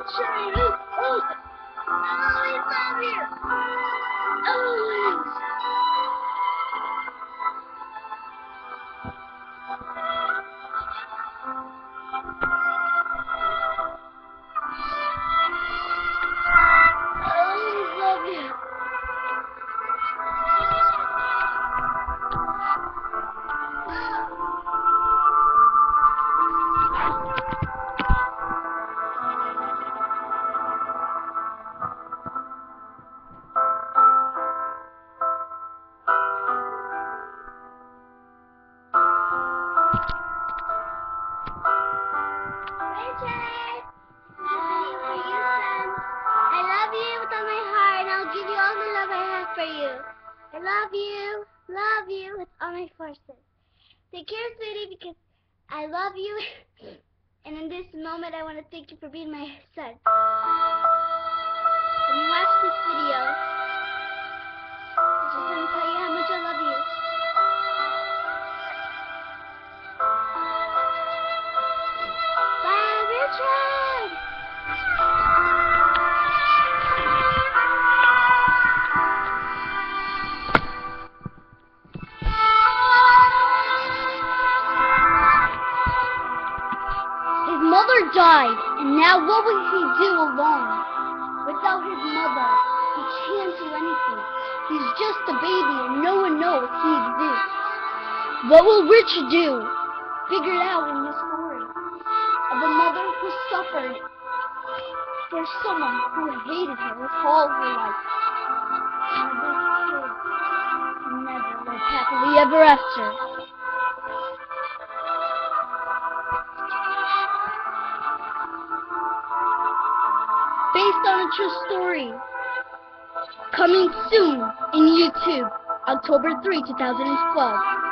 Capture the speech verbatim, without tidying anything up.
Richard! Oh, oh, I love you! Oh, I love you. Richard! I love you with all my heart, and I'll give you all the love I have for you. I love you, love you with all my forces. Take care, sweetie, because I love you. And in this moment, I want to thank you for being my son. When you watch this video, I just want to tell you how much I love you. Bye, Richard! His mother died, and now what will he do alone? Without his mother, he can't do anything. He's just a baby, and no one knows he exists. What will Richard do? Figure it out in this story of a mother who suffered for someone who hated her with all her life. And this kid never lived happily ever after. Based on a true story. Coming soon in YouTube, October third, two thousand twelve.